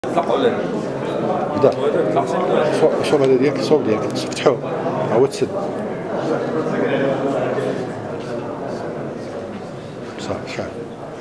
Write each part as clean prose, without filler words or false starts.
تطلق ولا لا؟ بدا تطلق الصوب هذا ديالك الصوب ديالك تفتحوه هو تسد صافي شحال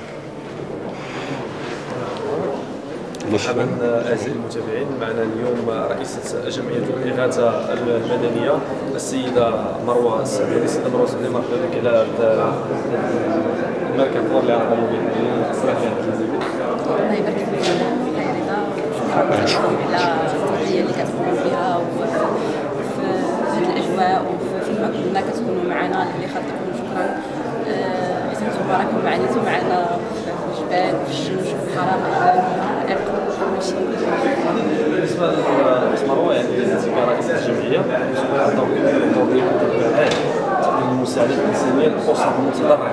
مرحبا اعزائي المتابعين. معنا اليوم رئيسة جمعية الإغاثة المدنية السيدة مروة السعدي. السيدة مروة السعدي، مرحبا بك على هذا المركز اللي عرضنا به الصراحة الله يبارك فيك يا رضا، شكرا على التغطية اللي كتقوموا بها في هذه الأجواء وفيما كنا كتكونوا معنا اللي خاطركم. شكرا حيت نتوما راكم عانيتوا معنا في الجبال في الشمس وفي الحراره كلشي. بالنسبة لمروة، يعني أنت كرئيسة الجمعية دور ديالك فعال في المساعدة الإنسانية للأسر المتضررة.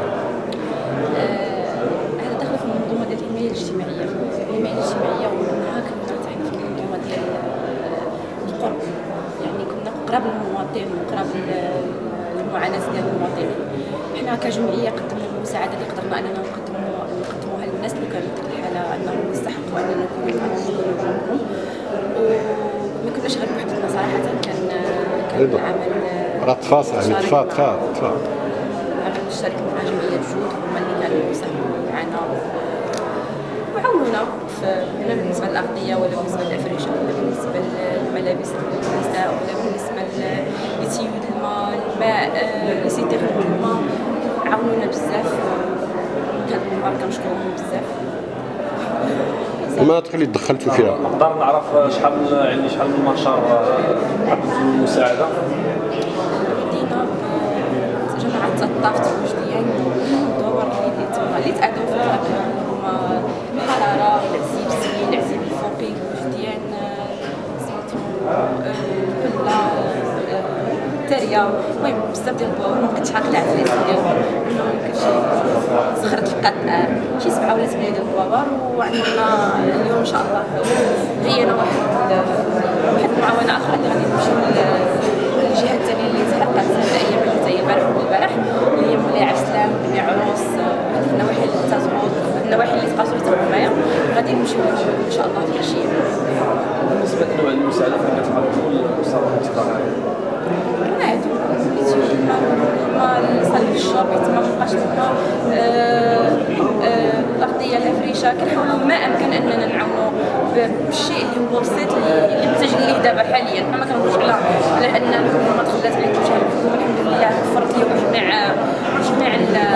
هذا داخل في المنظومة ديال الحماية الاجتماعية. الحماية الاجتماعية ومنها كنا حنا في المنظومة ديال القرب، يعني كنا قراب للمواطن وقراب للمعاناة ديال المواطنين. حنا كجمعية قدمنا المساعدة اللي قدرنا أننا نقدموها للناس اللي كانوا في الحالة أنهم يستحقوا أننا نكونوا معهم وما كناش غير بوحدنا صراحة. كان عمل راه تفاصل يعني تفاصل عمل مشترك مع جمعية جود، هما اللي كانوا يساهموا معنا وعاونونا لا بالنسبة للأغذية ولا بالنسبة للأفرشة ولا بالنسبة للملابس النساء ولا بالنسبة لتيود الماء لسيتيغ الماء. عاونونا بزاف، هاد المرة كنشكرهم بزاف. المناطق اللي دخلتوا فيها نقدر نعرف شحال من منشار قدمتوا المساعدة؟ بدينا بجماعة الطاف الوجدية الدور اللي تأذوا في الحركة هما الحرارة، العزيب السنين، العزيب الفوقي، الوجديان، سميتو البلة، التريا، المهم بزاف ديال البوابر. مبقيتش عاقلة على الاسم ديالهم، يمكن شي زخرة القطع، شي 7 ولا 8 ديال البوابر. وعندنا اليوم ان شاء الله غينا واحد المعاونة أخرى اللي غادي نمشيو للجهة الثانية اللي تحققت هذه الأيام اللي حتى هي البارح والبارح، اللي هي مولاي عبد السلام، بني عروس، هذيك النواحي اللي تزغوط، النواحي اللي تقاسوا حتى معايا غادي نمشيو ان شاء الله في العشية. بالنسبة لنوع المساعدة اللي كتقدموا للأسر المتضررة، هادو ما صالح الشرب تما مابقاش تما الأغذية الأفريشة. كنحاولوا ما أمكن أننا نعاونوا بالشيء اللي هو بسيط اللي محتاجين ليه دابا حاليا. حنا ما كنهضروش على أن الحكومة دخلت على كل شيء. الحكومة الحمد لله وفرت لهم جميع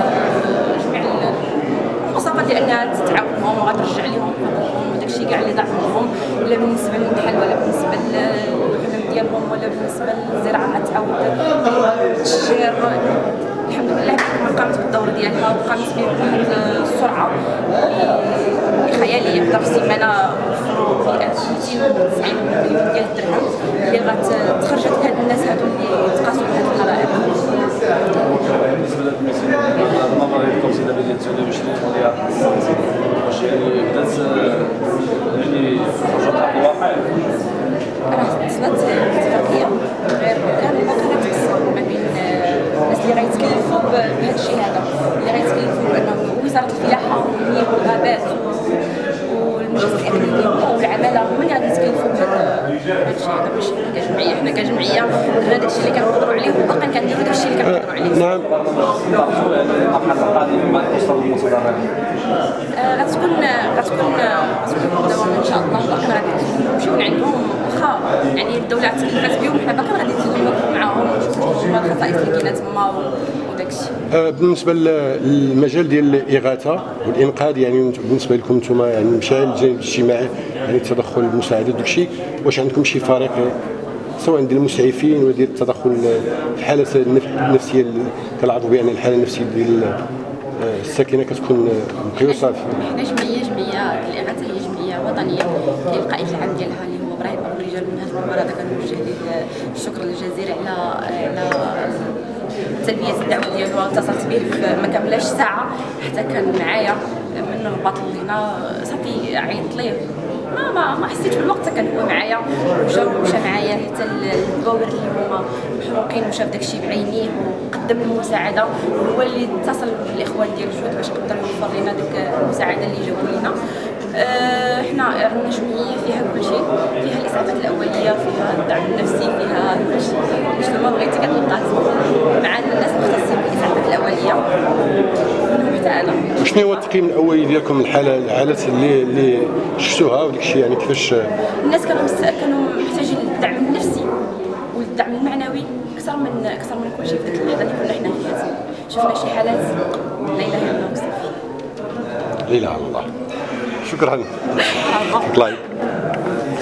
المواصفات ديال أنها تعاونهم وغترجع لهم حقوقهم وداكشي كاع اللي ضاع منهم، لا بالنسبة للمحل ولا بالنسبة للخدم ديالهم ولا بالنسبة للزراعة تعاود التشجير. الحمد لله الحكومة قامت بالدور ديالها وقامت به بواحد السرعة اللي خيالية. في ظرف سيمانة وفروا 290 مليون ديال الدرهم اللي غتخرجت لهاد الناس هادو اللي تقاسوا بهاد الحرائق. بالنسبة للممر اللي كنتي دابا ديال 29 مليار واش يعني بدات يعني خرجت على الواقع؟ راه وصلت اتفاقية غير كان باقي غتقسم ما بين الناس اللي غيتكلفوا بهذا الشيء هذا، اللي غيتكلفوا بأنهم وزارة الفلاحة والمياه والغابات والمجلس الإقليمي والعمالة هما اللي غادي يتكلفوا بهذا الشيء هذا. ماشي كجمعية. حنا كجمعية درنا داكشي اللي كنقدروا عليه وباقي كنديروا داكشي اللي كنقدروا عليه. نعم. غتكون مداومة ان شاء الله. باقي غادي نمشيو لعندهم واخا يعني الدولة تكلفات بهم، حنا باقي غادي نزيدو نوقفوا معاهم ونشوفوا هما الخصائص اللي كاينه تما وداكشي. بالنسبه للمجال ديال الاغاثه والانقاذ، يعني بالنسبه لكم نتوما يعني مشى الجانب الاجتماعي يعني التدخل المساعده داكشي، واش عندكم شي فريق سواء ديال المسعفين ولا ديال التدخل في الحاله النفسيه؟ كنعرفوا بان الحاله النفسيه ديال الساكنه كتكون مقيوسه. حنا جمعيه الاغاثه هي جمعيه وطنيه، كاين القائد العام ديالها اللي هو ابراهيم ابو الرجال. من هذا المنبر هذا كنوجه ليه الشكر الجزيل على تلبيه الدعوه ديالو. اتصلت به ما كملاش ساعه حتى كان معايا من الرباط لهنا، صافي عيطت ليه ما حسيتش بالوقت كان هو معايا وجا ومشى معايا حتى البوابر اللي هما محروقين وشاف داكشي بعينيه وقدم المساعده. هو اللي اتصل بالاخوان ديال جود باش يقدر يوفر لنا ديك المساعده اللي جابوا لنا. حنا عندنا جمعيه فيها كل شيء، فيها الاسعافات الاوليه، فيها الدعم النفسي، فيها كل شيء. شنو ما بغيتي كتلقى مع الناس مختصين بالاسعافات الاوليه منهم حتى انا. وشنو هو التقييم الاولي ديالكم الحالات اللي شفتوها وداك الشيء يعني كيفاش؟ الناس كانوا محتاجين للدعم النفسي والدعم المعنوي اكثر من كل شيء في ديك اللحظه اللي كنا حنا فيها. شفنا شي حالات لا اله الا الله وصافي. لا اله الا الله. شكرا. طلعي.